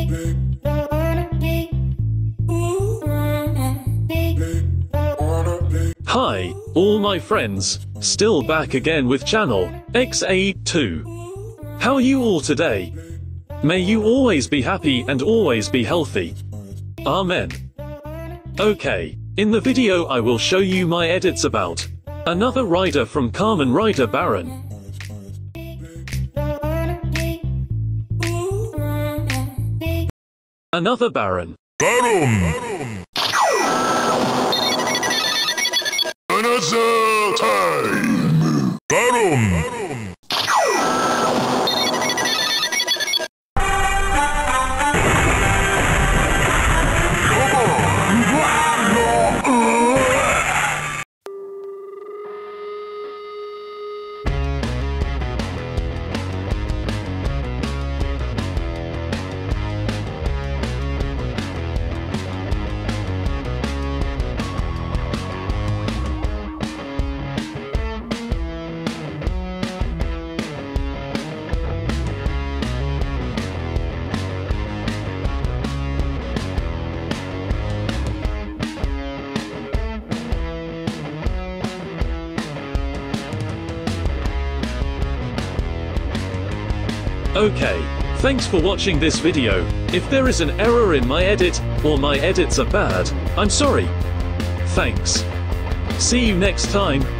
Hi, all my friends, still back again with channel Exaditwo. How are you all today? May you always be happy and always be healthy. Amen. Okay, in the video I will show you my edits about another rider from Kamen Raidā Baron. Another Baron. Another time! Baron! Okay, thanks for watching this video. If there is an error in my edit, or my edits are bad, I'm sorry. Thanks. See you next time.